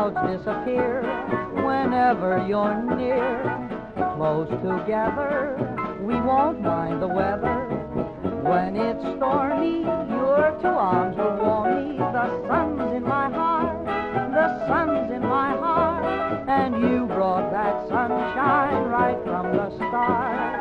clouds disappear whenever you're near. Close together, we won't mind the weather. When it's stormy, your two arms will warm me. The sun's in my heart, the sun's in my heart, and you brought that sunshine right from the start.